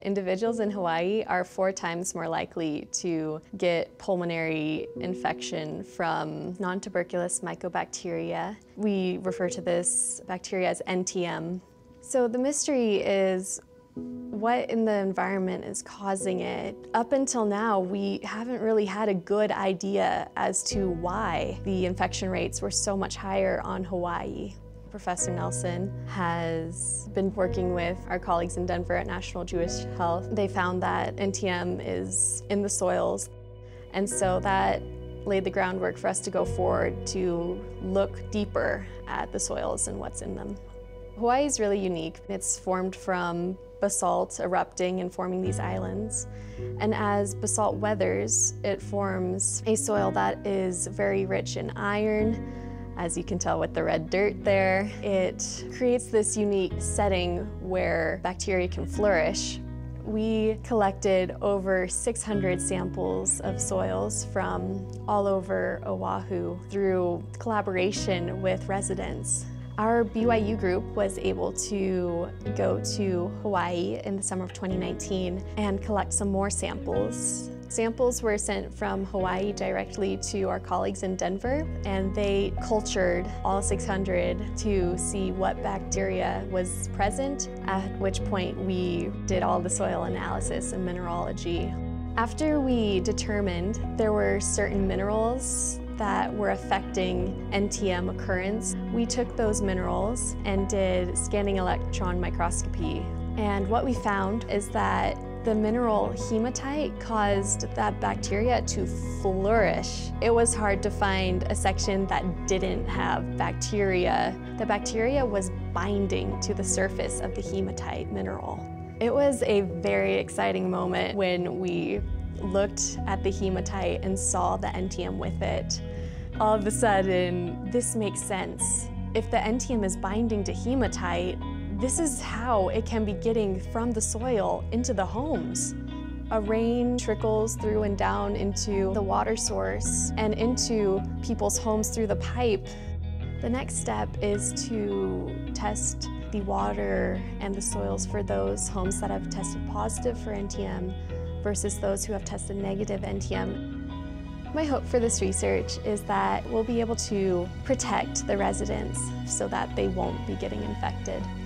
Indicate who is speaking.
Speaker 1: Individuals in Hawaii are 4 times more likely to get pulmonary infection from nontuberculosis mycobacteria. We refer to this bacteria as NTM. So the mystery is what in the environment is causing it. Up until now, we haven't really had a good idea as to why the infection rates were so much higher on Hawaii. Professor Nelson has been working with our colleagues in Denver at National Jewish Health. They found that NTM is in the soils, and so that laid the groundwork for us to go forward to look deeper at the soils and what's in them. Hawaii is really unique. It's formed from basalt erupting and forming these islands. And as basalt weathers, it forms a soil that is very rich in iron. As you can tell with the red dirt there, it creates this unique setting where bacteria can flourish. We collected over 600 samples of soils from all over Oahu through collaboration with residents. Our BYU group was able to go to Hawaii in the summer of 2019 and collect some more samples. Samples were sent from Hawaii directly to our colleagues in Denver, and they cultured all 600 to see what bacteria was present, at which point we did all the soil analysis and mineralogy. After we determined there were certain minerals that were affecting NTM occurrence, we took those minerals and did scanning electron microscopy. And what we found is that the mineral hematite caused that bacteria to flourish. It was hard to find a section that didn't have bacteria. The bacteria was binding to the surface of the hematite mineral. It was a very exciting moment when we looked at the hematite and saw the NTM with it. All of a sudden, this makes sense. If the NTM is binding to hematite, this is how it can be getting from the soil into the homes. A rain trickles through and down into the water source and into people's homes through the pipe. The next step is to test the water and the soils for those homes that have tested positive for NTM versus those who have tested negative NTM. My hope for this research is that we'll be able to protect the residents so that they won't be getting infected.